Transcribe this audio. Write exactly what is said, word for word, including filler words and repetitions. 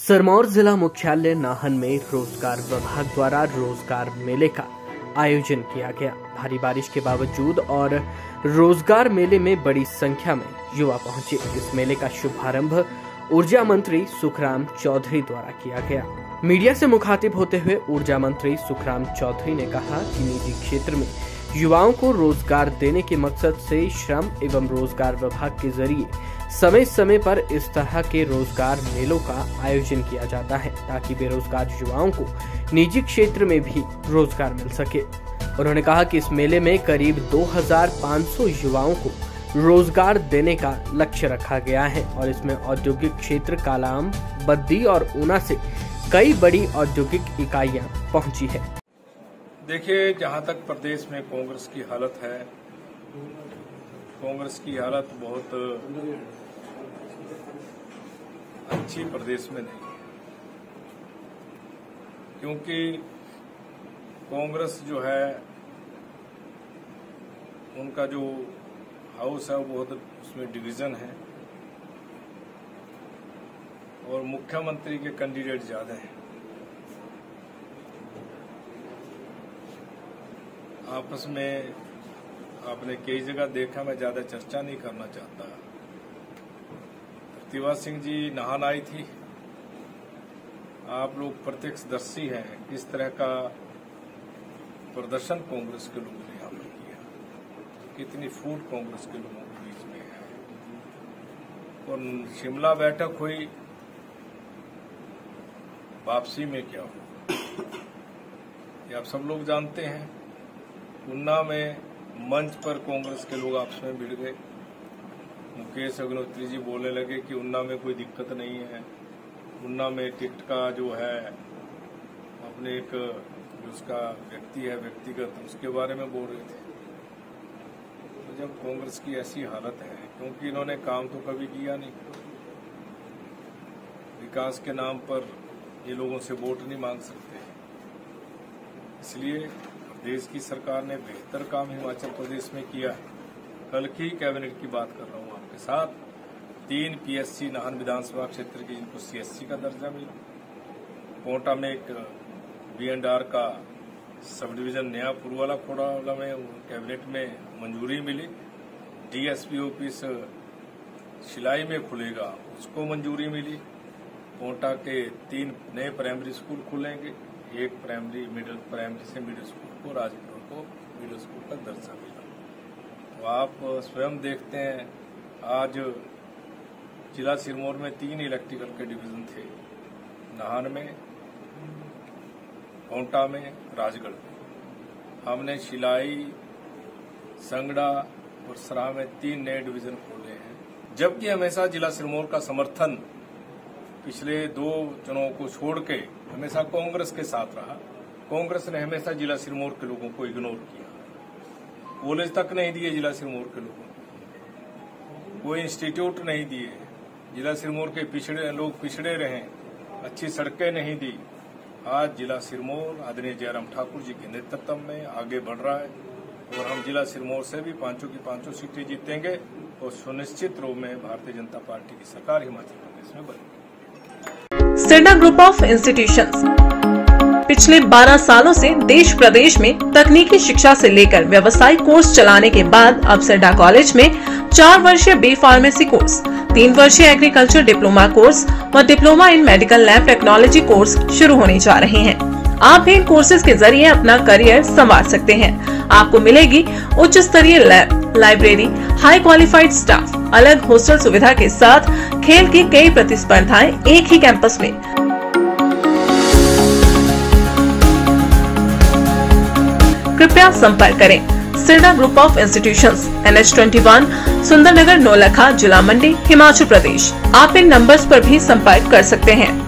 सिरमौर जिला मुख्यालय नाहन में रोजगार विभाग द्वारा रोजगार मेले का आयोजन किया गया। भारी बारिश के बावजूद और रोजगार मेले में बड़ी संख्या में युवा पहुंचे। इस मेले का शुभारंभ ऊर्जा मंत्री सुखराम चौधरी द्वारा किया गया। मीडिया से मुखातिब होते हुए ऊर्जा मंत्री सुखराम चौधरी ने कहा कि निजी क्षेत्र में युवाओं को रोजगार देने के मकसद से श्रम एवं रोजगार विभाग के जरिए समय समय पर इस तरह के रोजगार मेलों का आयोजन किया जाता है ताकि बेरोजगार युवाओं को निजी क्षेत्र में भी रोजगार मिल सके। उन्होंने कहा कि इस मेले में करीब दो हज़ार पाँच सौ युवाओं को रोजगार देने का लक्ष्य रखा गया है और इसमें औद्योगिक क्षेत्र कालाम, बद्दी और ऊना से कई बड़ी औद्योगिक इकाइयां पहुंची है। देखिए, जहां तक प्रदेश में कांग्रेस की हालत है, कांग्रेस की हालत बहुत अच्छी प्रदेश में नहीं, क्योंकि कांग्रेस जो है उनका जो हाउस है वो बहुत उसमें डिवीजन है और मुख्यमंत्री के कैंडिडेट ज्यादा हैं। आपस में आपने कई जगह देखा, मैं ज्यादा चर्चा नहीं करना चाहता। प्रतिभा सिंह जी नाहन आई थी, आप लोग प्रत्यक्षदर्शी हैं किस तरह का प्रदर्शन कांग्रेस के लोगों ने यहाँ पर किया, कितनी फूट कांग्रेस के लोगों के बीच में है। और शिमला बैठक हुई, वापसी में क्या हुआ ये आप सब लोग जानते हैं। ऊना में मंच पर कांग्रेस के लोग आपस में भिड़ गए। मुकेश अग्निहोत्री जी बोलने लगे कि ऊना में कोई दिक्कत नहीं है, ऊना में टिकट का जो है अपने एक जो उसका व्यक्ति है व्यक्तिगत उसके बारे में बोल रहे थे। तो जब कांग्रेस की ऐसी हालत है, क्योंकि इन्होंने काम तो कभी किया नहीं, विकास के नाम पर ये लोगों से वोट नहीं मांग सकते, इसलिए देश की सरकार ने बेहतर काम हिमाचल प्रदेश में किया है। कल की कैबिनेट की बात कर रहा हूँ आपके साथ, तीन पीएससी नाहन विधानसभा क्षेत्र के जिनको सीएससी का दर्जा मिला, कोटा में एक बी एंड आर का सब डिवीजन नया पुरवाला खोड़ा में कैबिनेट में मंजूरी मिली। डीएसपी ऑफिस शिलाई में खुलेगा, उसको मंजूरी मिली। कोटा के तीन नए प्राइमरी स्कूल खुलेंगे, एक प्राइमरी मिडिल प्राइमरी से मिडिल स्कूल को, राजपुर को मिडिल स्कूल का दर्जा मिला। तो आप स्वयं देखते हैं, आज जिला सिरमौर में तीन इलेक्ट्रिकल के डिवीजन थे, नाहन में, कोंटा में, राजगढ़ में। हमने शिलाई, संगड़ा और सराह में तीन नए डिवीजन खोले हैं, जबकि हमेशा जिला सिरमौर का समर्थन पिछले दो चुनाव को छोड़ के हमेशा कांग्रेस के साथ रहा। कांग्रेस ने हमेशा जिला सिरमौर के लोगों को इग्नोर किया, कॉलेज तक नहीं दिए जिला सिरमौर के लोगों को, कोई इंस्टीट्यूट नहीं दिए, जिला सिरमौर के पिछड़े लोग पिछड़े रहे, अच्छी सड़कें नहीं दी। आज जिला सिरमौर आदरणीय जयराम ठाकुर जी के नेतृत्व में आगे बढ़ रहा है और हम जिला सिरमौर से भी पांचों की पांचों सीटें जीतेंगे और सुनिश्चित रूप में भारतीय जनता पार्टी की सरकार हिमाचल प्रदेश में बनेगी। सिरडा ग्रुप ऑफ इंस्टीट्यूशंस पिछले बारह सालों से देश प्रदेश में तकनीकी शिक्षा से लेकर व्यवसायिक कोर्स चलाने के बाद अब सिरडा कॉलेज में चार वर्षीय बी फार्मेसी कोर्स, तीन वर्षीय एग्रीकल्चर डिप्लोमा कोर्स व diploma in medical lab technology course शुरू होने जा रहे हैं। आप भी इन कोर्सेज के जरिए अपना करियर संवार सकते हैं। आपको मिलेगी उच्च स्तरीय lab, library, high qualified staff, अलग हॉस्टल सुविधा के साथ खेल की कई प्रतिस्पर्धाएं एक ही कैंपस में। कृपया संपर्क करें Sirda group of institutions, N H इक्कीस, सुंदरनगर, नौलखा, जिला मंडी, हिमाचल प्रदेश। आप इन नंबर्स पर भी संपर्क कर सकते हैं।